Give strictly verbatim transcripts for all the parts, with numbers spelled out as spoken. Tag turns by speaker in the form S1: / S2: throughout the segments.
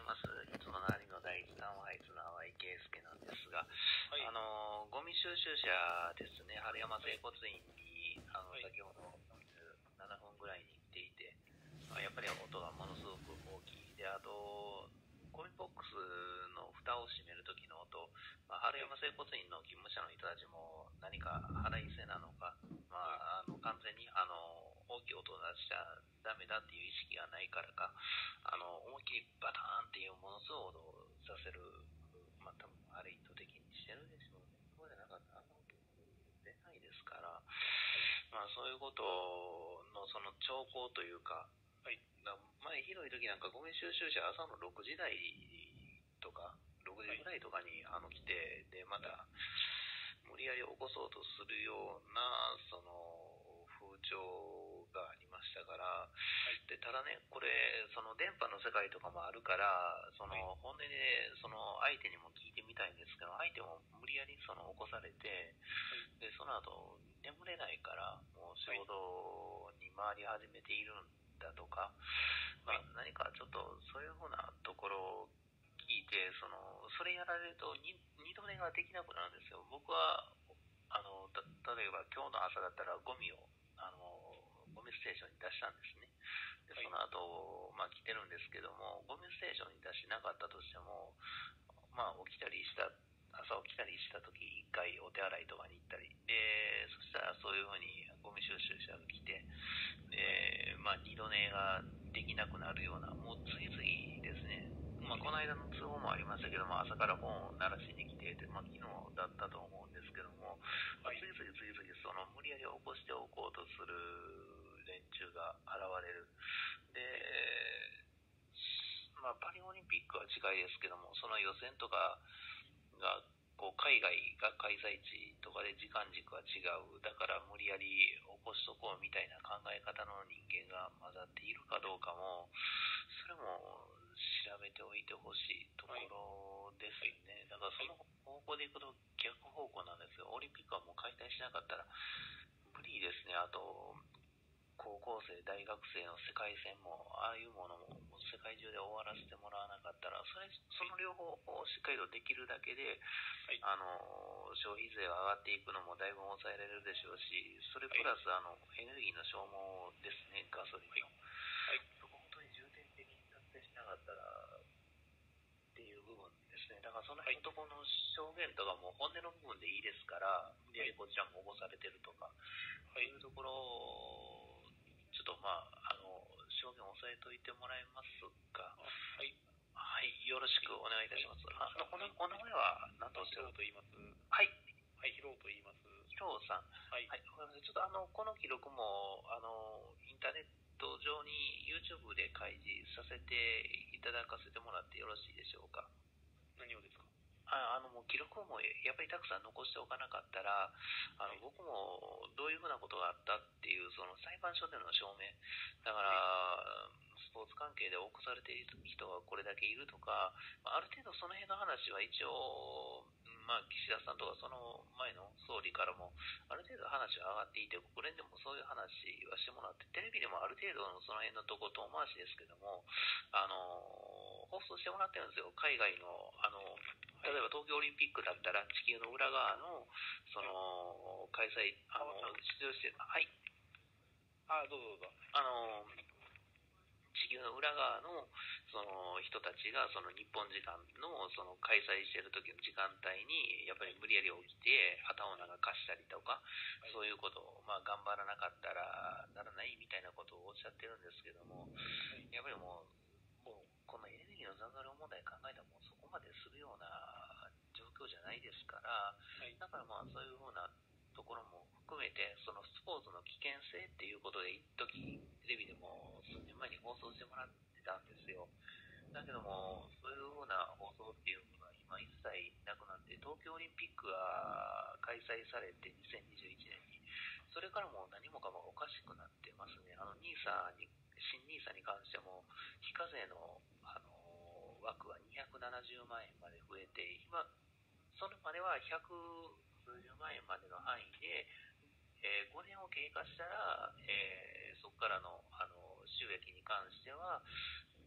S1: ます。いつものありの第一単配津の淡井圭介なんですが、はい、あのゴミ収集車ですね、春山整骨院に、あの、はい、先ほどよんじゅうななふんぐらいに来ていて、まあ、やっぱり音がものすごく大きい。で、あと、ゴミボックスの蓋を閉めるときの音、まあ、春山整骨院の勤務者の人たちも何か腹いせなのか、まあ、あの完全にあの大きい音を出しちゃダメだっていう意識がないからか、あの思いっきりバターンっていうものすごい音をさせる、まあ多分あれ意図的にしてるでしょうね。そうじゃなかったらあんな音出ないですから、まあそういうことのその兆候というか、はい、前ひどい時なんかゴミ収集車朝のろくじ台とかろくじぐらいとかにあの来て、でまた無理やり起こそうとするようなその風潮がありましたから、はい、でただね、これその電波の世界とかもあるから、その本音でその相手にも聞いてみたいんですけど、相手も無理やりその起こされて、はい、でその後眠れないからもう仕事に回り始めているんだとか、はい、まあ、何かちょっとそういうふうなところを聞いて、そのそれやられると 2, 二度寝ができなくなるんですよ。僕はあのた例えば今日の朝だったらゴミをあのゴミステーションに出したんですね。でその後、まあ、来てるんですけども、ゴミステーションに出しなかったとしても、まあ、起きたりした朝起きたりした時一回お手洗いとかに行ったりで、そしたらそういうふうにゴミ収集車が来て、で、まあ、二度寝ができなくなるような、もう次々ですね。まあ、この間の通報もありましたけども、朝から本を鳴らしに来てて、まあ、昨日だったと思うんですけども、まあ、次々次々その無理やり起こしておこうとする連中が現れる。で、まあ、パリオリンピックは近いですけども、その予選とかがこう海外が開催地とかで時間軸は違う。だから無理やり起こしとこうみたいな考え方の人間が混ざっているかどうかも、それも調べておいてほしいところですね。だからその方向でいくと逆方向なんですよ。オリンピックはもう開催しなかったら無理ですね。あと高校生大学生の世界戦もああいうものも世界中で終わらせてもらわなかったら、それその両方をしっかりとできるだけで、はい、あの消費税が上がっていくのもだいぶ抑えられるでしょうし、それプラスあのエネルギーの消耗ですね、ガソリンの、はいはい、そこ本当に重点的に達成しなかったらっていう部分ですね。だからその辺のところの証言とかも本音の部分でいいですから、無理やりこちらも起こされてるとか、はい、そういうところをちょっとまああの証言を押さえといてもらえますか。はい、はい、よろしくお願いいたします。はい、あのお, お名前は何とおっしゃる？
S2: と言います。
S1: はい。
S2: はい、ヒロと言います。
S1: ヒロさん。はい。はい、ちょっとあのこの記録もあのインターネット上に YouTube で開示させていただかせてもらってよろしいでしょうか。
S2: 何をですか？
S1: ああのもう記録もやっぱりたくさん残しておかなかったら、あの、はい、僕もどういうふうなことがあったっていうその裁判所での証明だから、はい、スポーツ関係で起こされている人がこれだけいるとか、ある程度その辺の話は一応、まあ、岸田さんとかその前の総理からもある程度話は上がっていて、国連でもそういう話はしてもらって、テレビでもある程度のその辺のとこ遠回しですけども、あの放送してもらってるんですよ。海外のあの例えば東京オリンピックだったら地球の裏側のその開催あの出場してる、はい、
S2: あ、どうぞどうぞ。
S1: あの地球の裏側のその人たちがその日本時間のその開催している時の時間帯にやっぱり無理やり起きて旗を長かしたりとか、はい、そういうことをまあ頑張らなかったらならないみたいなことをおっしゃってるんですけども、はい、やっぱりもうもうこのエネルギーの残量問題考えたらもうそこまでするような状況じゃないですから、はい、だからまあそういうふうなところも含めてそのスポーツの危険性っていうことで一時テレビでも数年前に放送してもらってたんですよ。だけどもそういうふうな放送っていうのが今一切なくなって、東京オリンピックが開催されてにせんにじゅういちねんにそれからもう何もかもおかしくなってますね。あのニーサに新ニーサに関しても非課税の、あの枠はにひゃくななじゅうまんえんまで増えて、今それまではひゃく数十万円までの範囲で、えー、ごねんを経過したら、えー、そこからの、あの収益に関しては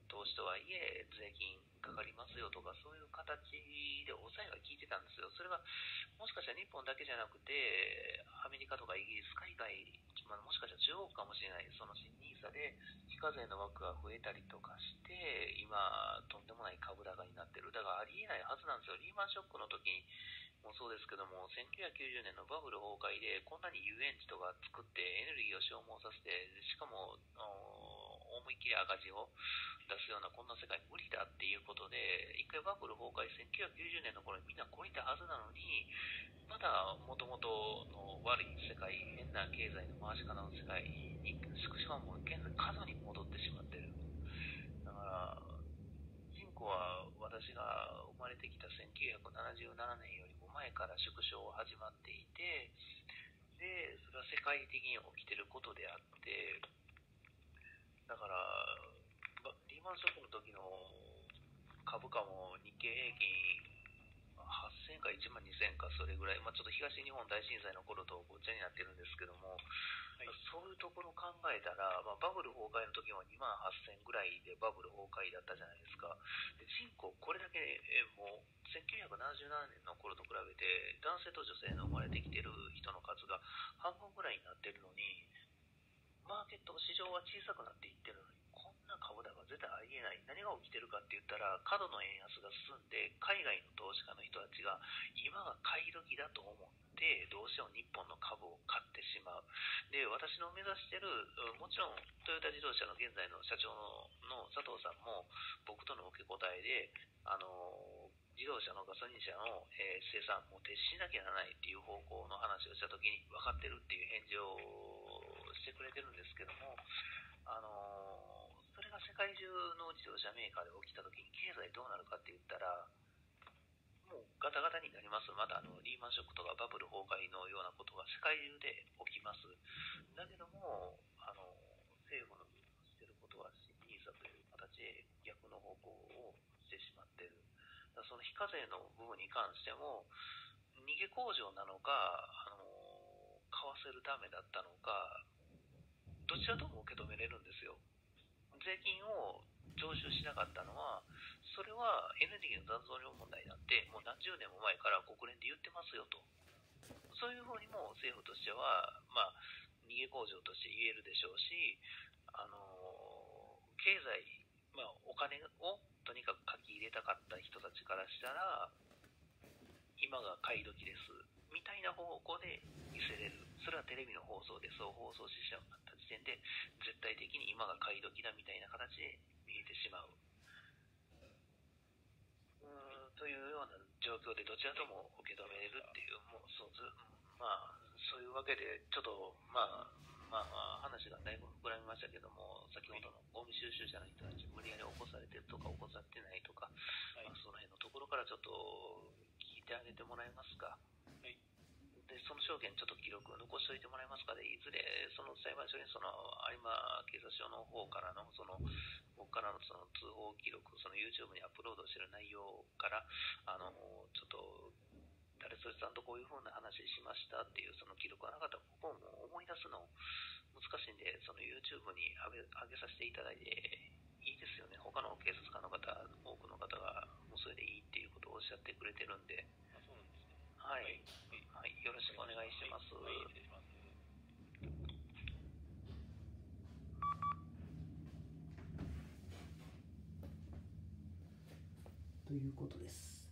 S1: 投資とはいえ税金かかりますよとか、そういう形で抑えが効いてたんですよ。それがもしかしたら日本だけじゃなくて、アメリカとかイギリス、海外、まあ、もしかしたら中国かもしれない、その新ニーサで非課税の枠が増えたりとかして、今、とんでもない株高になってる。だからありえないはずなんですよ。リーマンショックの時もそうですけども、せんきゅうひゃくきゅうじゅうねんのバブル崩壊で、こんなに遊園地とか作ってエネルギーを消耗させて、しかも、思いっきり赤字を出すようなこんな世界無理だっていうことで、一回バブル崩壊、せんきゅうひゃくきゅうじゅうねんの頃にみんな懲りたはずなのに、また元々の悪い世界、変な経済の回し方の世界に、しかも現在過度に戻ってしまってる。だから人口は私が生まれてきたせんきゅうひゃくななじゅうななねんよりも前から縮小が始まっていて、でそれは世界的に起きてることであって、だからリーマンショックの時の株価も日経平均はっせんかいちまんにせんかそれぐらい、まあ、ちょっと東日本大震災の頃とごっちゃになってるんですけども、はい、そういうところを考えたら、まあ、バブル崩壊の時もにまんはっせんぐらいでバブル崩壊だったじゃないですか。で人口これだけ、えもうせんきゅうひゃくななじゅうななねんの頃と比べて男性と女性の生まれてきてる人の数が半分ぐらいになってるのに、マーケット市場は小さくなっていってるのに、こんな株高絶対ありえない。何が起きてるかって言ったら、過度の円安が進んで、海外の投資家の人たちが今が買い時だと思ってどうしても日本の株を買ってしまう。で、私の目指してる、もちろんトヨタ自動車の現在の社長の佐藤さんも僕との受け答えで、あの自動車のガソリン車の、えー、生産も撤しなきゃならないっていう方向の話をしたときに分かってるっていう返事をしてくれてるんですけども、あのー、それが世界中の自動車メーカーで起きたときに経済どうなるかって言ったら、もうガタガタになります。またあのリーマンショックとかバブル崩壊のようなことが世界中で起きます。だけども、あの政府のしてることは新ニーサという形で逆の方向をしてしまっている。だからその非課税の部分に関しても逃げ工場なのか、あの買わせるためだったのか、どちらとも受け止めれるんですよ。税金を徴収しなかったのは、それはエネルギーの残存量問題なんて、もう何十年も前から国連で言ってますよと。そういうふうにも政府としては、まあ、逃げ工場として言えるでしょうし、あの経済、まあ、お金をとにかく書き入れたかった人たちからしたら、今が買い時ですみたいな方向で見せれる。それはテレビの放送でそう放送してしまった時点で絶対的に今が買い時だみたいな形で見えてしまう。うーんというような状況でどちらとも受け止めれるっていう、もうそうずまあそういうわけでちょっとまあまあ話がだいぶ膨らみましたけども、先ほどのゴミ収集車の人たち無理やり起こされてるとか起こされてないとか、はい、まあ、その辺のところからちょっと聞いてあげてもらえますか。はい、でその証言ちょっと記録残しておいてもらえますかで、いずれその裁判所にその有馬警察署の方からのその僕からのその通報記録、その YouTube にアップロードしている内容からあのちょっと誰それさんとこういう風な話しましたっていうその記録がなかったら僕も思い出すの難しいんで、その YouTube に上げ、上げさせていただいていいですよね。他の警察官の方、多くの方がもうそれでいいっていうことをおっしゃってくれてるんで。
S2: あ、そうなんですね。
S1: はい、はい、はい、よろしくお願いします。はい、はい、失礼します。
S3: ということです。